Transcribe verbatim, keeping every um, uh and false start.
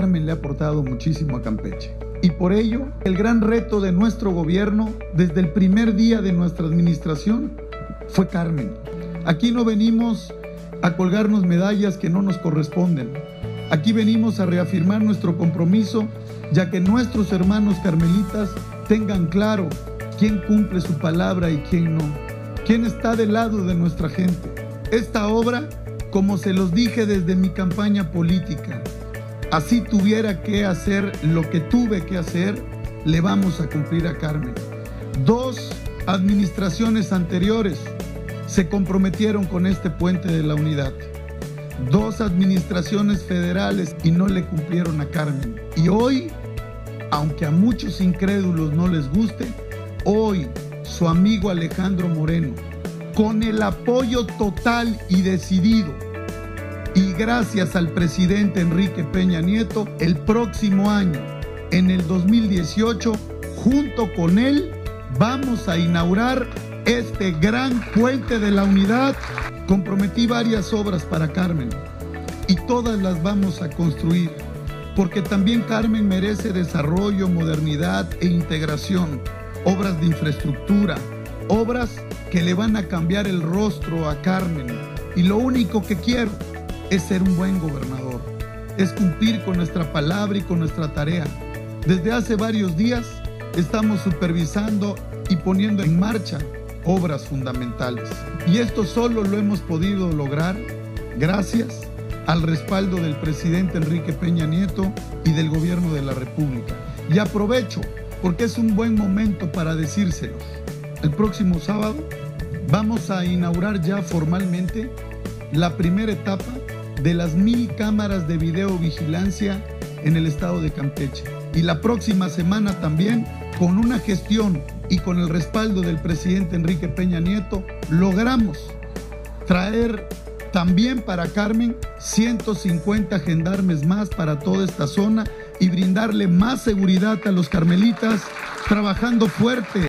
Carmen le ha aportado muchísimo a Campeche. Y por ello, el gran reto de nuestro gobierno, desde el primer día de nuestra administración, fue Carmen. Aquí no venimos a colgarnos medallas que no nos corresponden. Aquí venimos a reafirmar nuestro compromiso, ya que nuestros hermanos carmelitas tengan claro quién cumple su palabra y quién no, quién está del lado de nuestra gente. Esta obra, como se los dije desde mi campaña política, así tuviera que hacer lo que tuve que hacer, le vamos a cumplir a Carmen. Dos administraciones anteriores se comprometieron con este puente de la unidad. Dos administraciones federales y no le cumplieron a Carmen. Y hoy, aunque a muchos incrédulos no les guste, hoy su amigo Alejandro Moreno, con el apoyo total y decidido, y gracias al presidente Enrique Peña Nieto, el próximo año, en el dos mil dieciocho, junto con él, vamos a inaugurar este gran puente de la unidad. Comprometí varias obras para Carmen y todas las vamos a construir, porque también Carmen merece desarrollo, modernidad e integración, obras de infraestructura, obras que le van a cambiar el rostro a Carmen. Y lo único que quiero es ser un buen gobernador, es cumplir con nuestra palabra y con nuestra tarea. Desde hace varios días estamos supervisando y poniendo en marcha obras fundamentales. Y esto solo lo hemos podido lograr gracias al respaldo del presidente Enrique Peña Nieto y del gobierno de la República. Y aprovecho, porque es un buen momento para decírselos. El próximo sábado vamos a inaugurar ya formalmente la primera etapa de las mil cámaras de videovigilancia en el estado de Campeche. Y la próxima semana también, con una gestión y con el respaldo del presidente Enrique Peña Nieto, logramos traer también para Carmen ciento cincuenta gendarmes más para toda esta zona y brindarle más seguridad a los carmelitas, trabajando fuerte